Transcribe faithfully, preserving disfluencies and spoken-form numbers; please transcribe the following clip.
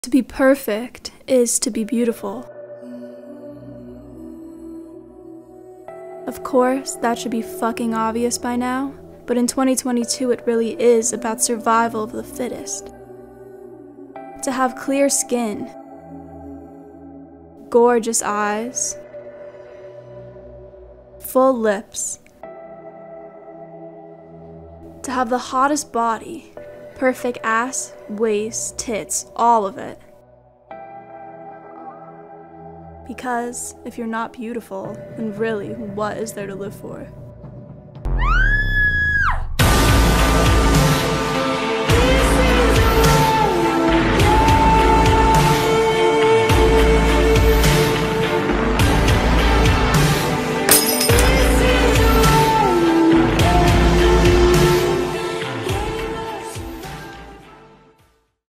To be perfect is to be beautiful. Of course, that should be fucking obvious by now, but in twenty twenty-two it really is about survival of the fittest. To have clear skin, gorgeous eyes, full lips, to have the hottest body, perfect ass, waist, tits, all of it. Because if you're not beautiful, then really, what is there to live for?